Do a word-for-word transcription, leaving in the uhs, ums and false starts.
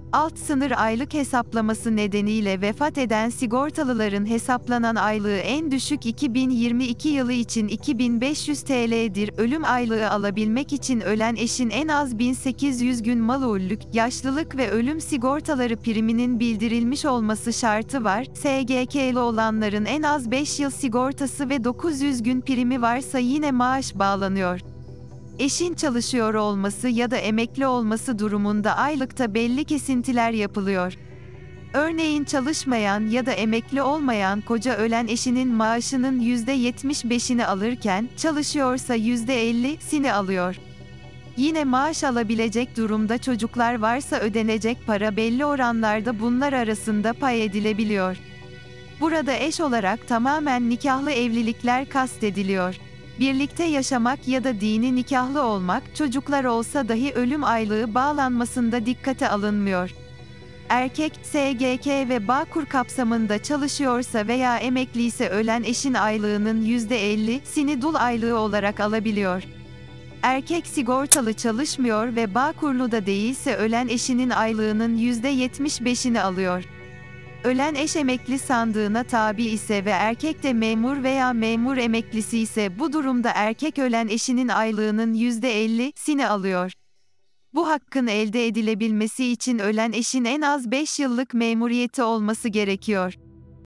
Alt sınır aylık hesaplaması nedeniyle vefat eden sigortalıların hesaplanan aylığı en düşük iki bin yirmi iki yılı için iki bin beş yüz T L'dir. Ölüm aylığı alabilmek için ölen eşin en az bin sekiz yüz gün malulük, yaşlılık ve ölüm sigortaları priminin bildirilmiş olması şartı var. S G K'li olanların en az beş yıl sigortası ve dokuz yüz gün primi varsa yine maaş bağlanıyor. Eşin çalışıyor olması ya da emekli olması durumunda aylıkta belli kesintiler yapılıyor. Örneğin çalışmayan ya da emekli olmayan koca ölen eşinin maaşının yüzde yetmiş beşini alırken, çalışıyorsa yüzde ellisini alıyor. Yine maaş alabilecek durumda çocuklar varsa ödenecek para belli oranlarda bunlar arasında pay edilebiliyor. Burada eş olarak tamamen nikahlı evlilikler kastediliyor. Birlikte yaşamak ya da dini nikahlı olmak, çocuklar olsa dahi ölüm aylığı bağlanmasında dikkate alınmıyor. Erkek, S G K ve Bağkur kapsamında çalışıyorsa veya emekliyse ölen eşin aylığının yüzde ellisini dul aylığı olarak alabiliyor. Erkek sigortalı çalışmıyor ve Bağkurlu da değilse ölen eşinin aylığının yüzde yetmiş beşini alıyor. Ölen eş emekli sandığına tabi ise ve erkek de memur veya memur emeklisi ise bu durumda erkek ölen eşinin aylığının yüzde ellisini alıyor. Bu hakkın elde edilebilmesi için ölen eşin en az beş yıllık memuriyeti olması gerekiyor.